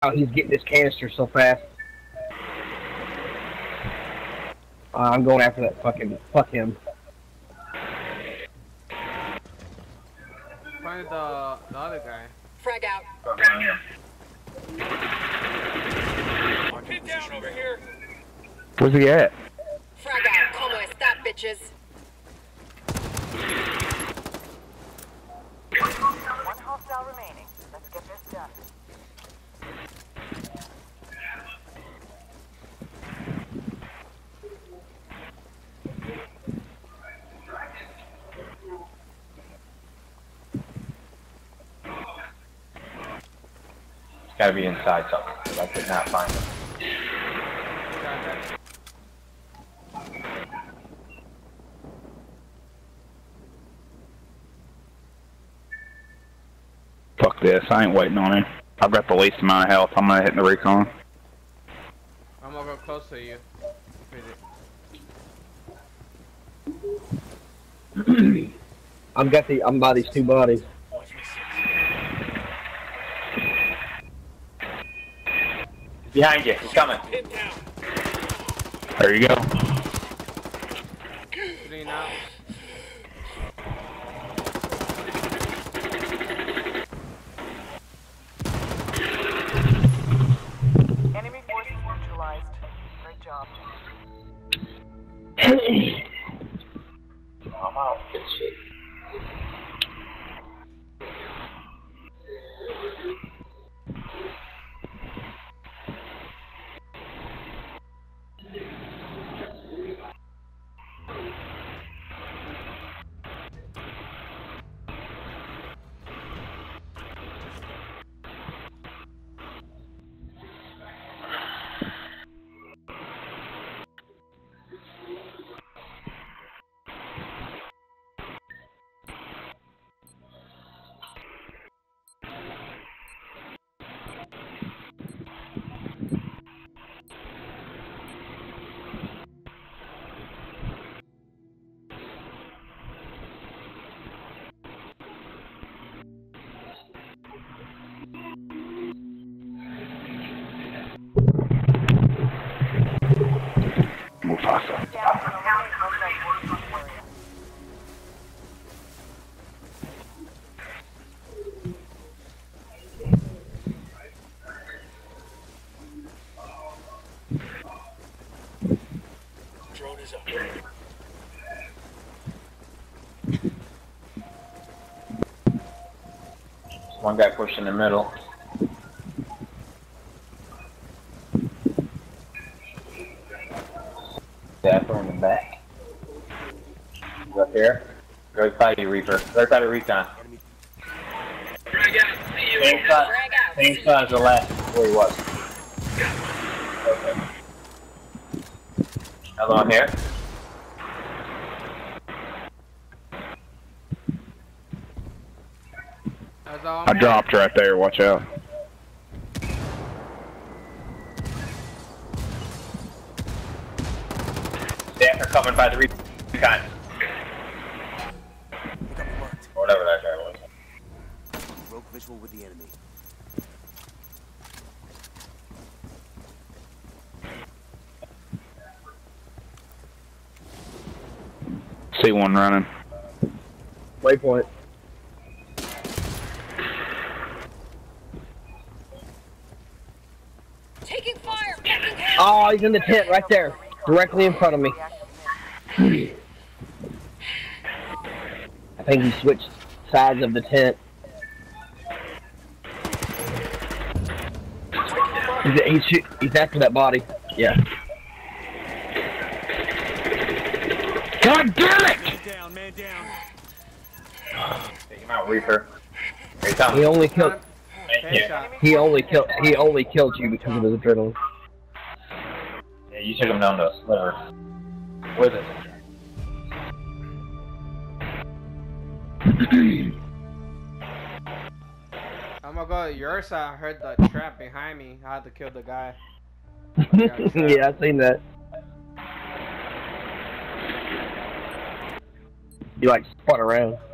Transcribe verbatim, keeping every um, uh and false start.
how he's getting this canister so fast. Uh, I'm going after that fucking... Fuck him. Find the, the other guy. Frag out. Get down over here. Where's he at? Frag out. Como está, bitches? One hostile remaining. Let's get this done. It's gotta be inside something. I could not find him. Fuck this, I ain't waiting on him. I've got the least amount of health, I'm gonna hit the recon. I'm over close to you. I'm got the I'm by these two bodies. Behind you, he's coming. There you go. Three now. Enemy forces neutralized. Great job. I'm out. Good shit. Mufasa. Drone is up. One guy pushed in the middle. Dapper in the back. He's up here. Right by you, Reaper. Right by the recon. Frag out. See you. Same side, Frag out. same side as the last where he was. Okay. Another one here. That's all I dropped right there, watch out. Dapper coming by the recon. Whatever that guy was. Broke visual with the enemy. See one running. Waypoint. Taking fire. Fucking hell. Oh, he's in the tent right there. Directly in front of me. I think he switched sides of the tent. He's, he's, shoot, he's after that body. Yeah. God damn it! Man down, man down. Take him out, Reaper. Here he comes. He only killed. Thank you. Headshot. He only killed. He only killed you because of his adrenaline. Yeah, you took him down to a sliver. With it. I'm gonna go to your side. I heard the trap behind me. I had to kill the guy. Yeah, I seen that. You like spun around.